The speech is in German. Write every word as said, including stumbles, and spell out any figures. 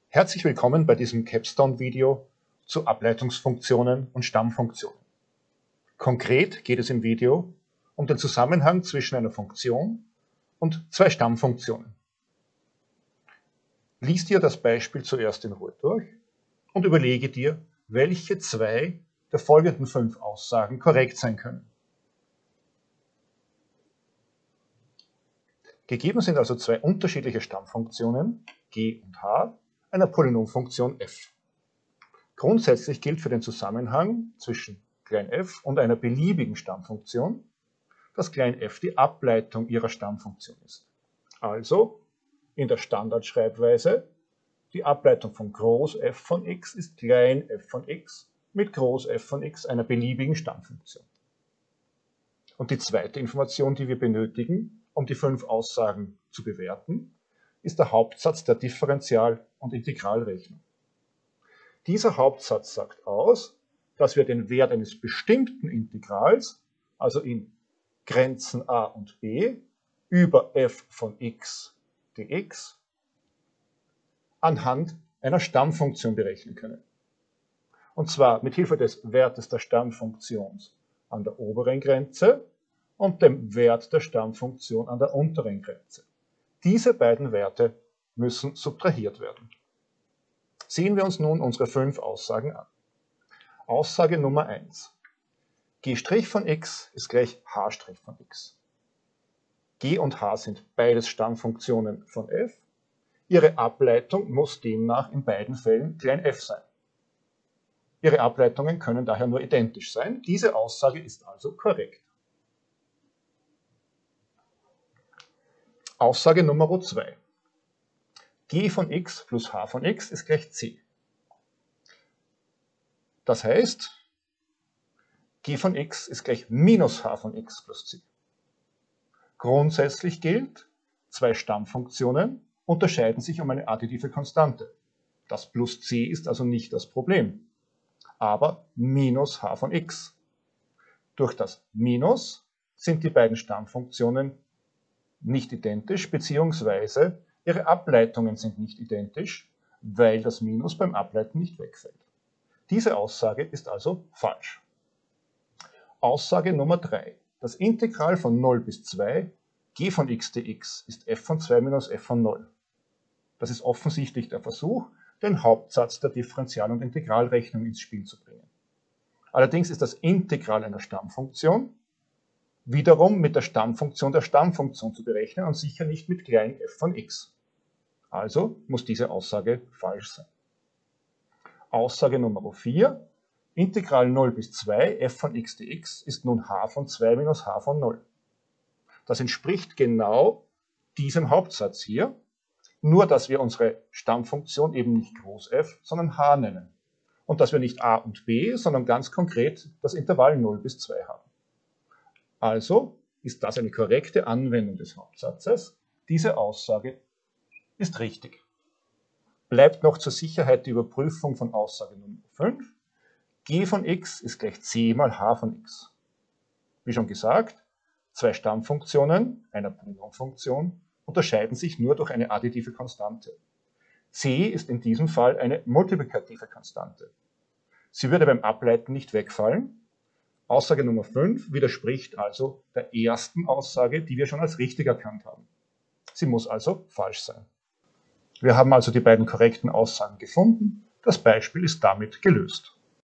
Herzlich willkommen bei diesem Capstone-Video zu Ableitungsfunktionen und Stammfunktionen. Konkret geht es im Video um den Zusammenhang zwischen einer Funktion und zwei Stammfunktionen. Lies dir das Beispiel zuerst in Ruhe durch und überlege dir, welche zwei der folgenden fünf Aussagen korrekt sein können. Gegeben sind also zwei unterschiedliche Stammfunktionen, g und h, einer Polynomfunktion f. Grundsätzlich gilt für den Zusammenhang zwischen klein f und einer beliebigen Stammfunktion, dass klein f die Ableitung ihrer Stammfunktion ist. Also in der Standardschreibweise, die Ableitung von groß f von x ist klein f von x mit groß f von x, einer beliebigen Stammfunktion. Und die zweite Information, die wir benötigen, um die fünf Aussagen zu bewerten, ist der Hauptsatz der Differential- und Integralrechnung. Dieser Hauptsatz sagt aus, dass wir den Wert eines bestimmten Integrals, also in Grenzen a und b, über f von x dx, anhand einer Stammfunktion berechnen können. Und zwar mit Hilfe des Wertes der Stammfunktion an der oberen Grenze und dem Wert der Stammfunktion an der unteren Grenze. Diese beiden Werte müssen subtrahiert werden. Sehen wir uns nun unsere fünf Aussagen an. Aussage Nummer eins. G' von x ist gleich h' von x. G und h sind beides Stammfunktionen von f. Ihre Ableitung muss demnach in beiden Fällen klein f sein. Ihre Ableitungen können daher nur identisch sein. Diese Aussage ist also korrekt. Aussage Nummer zwei. G von x plus h von x ist gleich c. Das heißt, g von x ist gleich minus h von x plus c. Grundsätzlich gilt, zwei Stammfunktionen unterscheiden sich um eine additive Konstante. Das plus c ist also nicht das Problem, aber minus h von x. Durch das Minus sind die beiden Stammfunktionen nicht identisch, beziehungsweise ihre Ableitungen sind nicht identisch, weil das Minus beim Ableiten nicht wegfällt. Diese Aussage ist also falsch. Aussage Nummer drei. Das Integral von null bis zwei g von x dx ist f von zwei minus f von null. Das ist offensichtlich der Versuch, den Hauptsatz der Differential- und Integralrechnung ins Spiel zu bringen. Allerdings ist das Integral einer Stammfunktion wiederum mit der Stammfunktion der Stammfunktion zu berechnen und sicher nicht mit klein f von x. Also muss diese Aussage falsch sein. Aussage Nummer vier. Integral null bis zwei f von x dx ist nun h von zwei minus h von null. Das entspricht genau diesem Hauptsatz hier, nur dass wir unsere Stammfunktion eben nicht groß f, sondern h nennen. Und dass wir nicht a und b, sondern ganz konkret das Intervall null bis zwei haben. Also ist das eine korrekte Anwendung des Hauptsatzes. Diese Aussage ist richtig. Bleibt noch zur Sicherheit die Überprüfung von Aussage Nummer fünf. G von x ist gleich c mal h von x. Wie schon gesagt, zwei Stammfunktionen einer Polynomfunktion unterscheiden sich nur durch eine additive Konstante. C ist in diesem Fall eine multiplikative Konstante. Sie würde beim Ableiten nicht wegfallen. Aussage Nummer fünf widerspricht also der ersten Aussage, die wir schon als richtig erkannt haben. Sie muss also falsch sein. Wir haben also die beiden korrekten Aussagen gefunden. Das Beispiel ist damit gelöst.